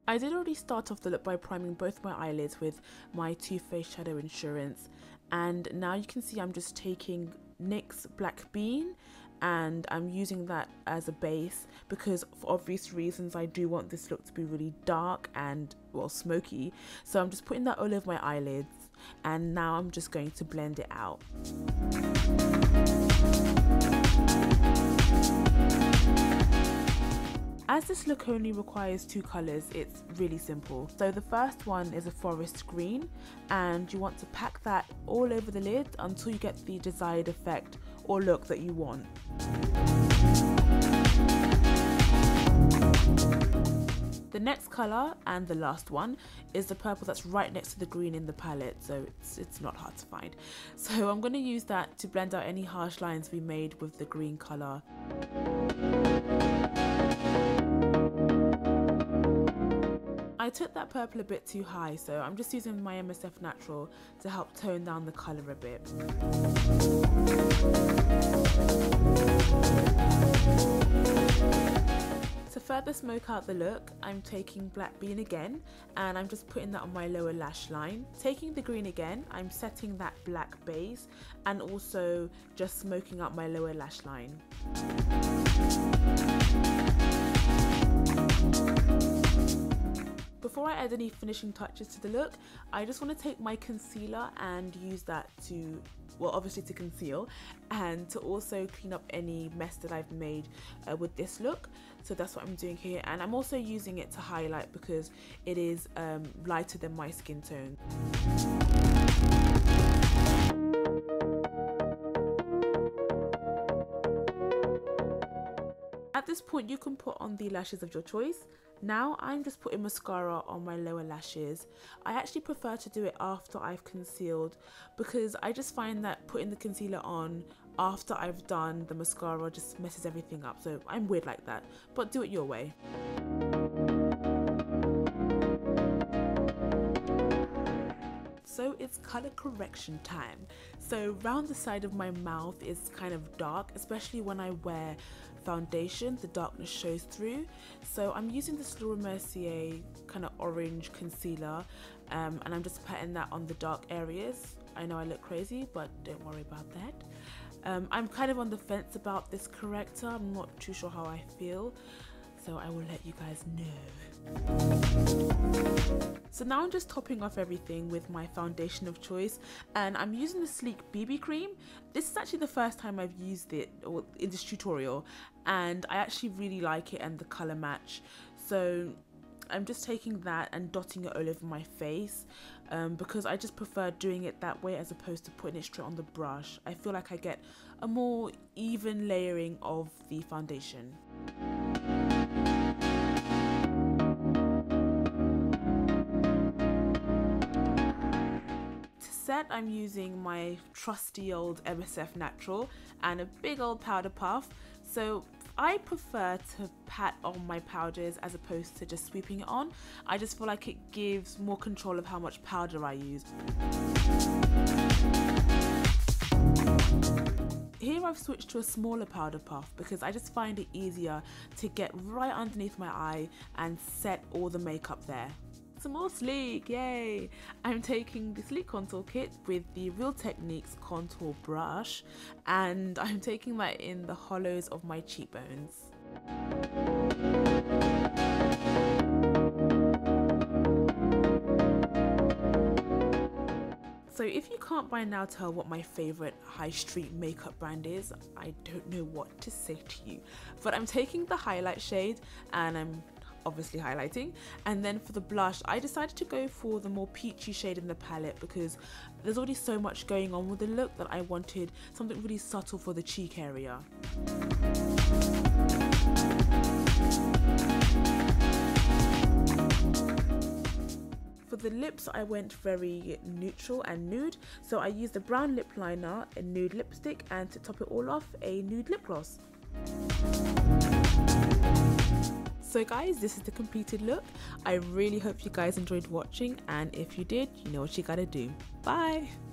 I did already start off the look by priming both my eyelids with my Too Faced Shadow Insurance, and now you can see I'm just taking NYX Black Bean and I'm using that as a base because for obvious reasons I do want this look to be really dark and, well, smoky. So I'm just putting that all over my eyelids and now I'm just going to blend it out. As this look only requires 2 colours, it's really simple. So the first one is a forest green and you want to pack that all over the lid until you get the desired effect or look that you want. The next colour and the last one is the purple that's right next to the green in the palette, so it's not hard to find. So I'm going to use that to blend out any harsh lines we made with the green colour. I took that purple a bit too high, so I'm just using my MSF Natural to help tone down the colour a bit. To further smoke out the look, I'm taking Black Bean again and I'm just putting that on my lower lash line. Taking the green again, I'm setting that black base and also just smoking out my lower lash line. Before I add any finishing touches to the look, I just want to take my concealer and use that to, well, obviously to conceal and to also clean up any mess that I've made with this look. So that's what I'm doing here, and I'm also using it to highlight because it is lighter than my skin tone. At this point you can put on the lashes of your choice. Now I'm just putting mascara on my lower lashes. I actually prefer to do it after I've concealed because I just find that putting the concealer on after I've done the mascara just messes everything up. So I'm weird like that, but do it your way. So it's color correction time. So round the side of my mouth is kind of dark, especially when I wear foundation, the darkness shows through. So I'm using this Laura Mercier kind of orange concealer and I'm just patting that on the dark areas. I know I look crazy, but don't worry about that. I'm kind of on the fence about this corrector. I'm not too sure how I feel, so I will let you guys know. So now I'm just topping off everything with my foundation of choice and I'm using the Sleek BB cream. This is actually the first time I've used it in this tutorial and I actually really like it and the colour match. So I'm just taking that and dotting it all over my face because I just prefer doing it that way as opposed to putting it straight on the brush. I feel like I get a more even layering of the foundation. Set, I'm using my trusty old MSF Natural and a big old powder puff. So I prefer to pat on my powders as opposed to just sweeping it on. I just feel like it gives more control of how much powder I use. Here I've switched to a smaller powder puff because I just find it easier to get right underneath my eye and set all the makeup there. Some more Sleek, yay! I'm taking the Sleek contour kit with the Real Techniques contour brush and I'm taking that in the hollows of my cheekbones. So if you can't by now tell what my favourite high street makeup brand is, I don't know what to say to you. But I'm taking the highlight shade and I'm obviously highlighting, and then for the blush I decided to go for the more peachy shade in the palette because there's already so much going on with the look that I wanted something really subtle for the cheek area. For the lips I went very neutral and nude, so I used a brown lip liner, a nude lipstick, and to top it all off, a nude lip gloss. So guys, this is the completed look. I really hope you guys enjoyed watching, and if you did, you know what you gotta do. Bye!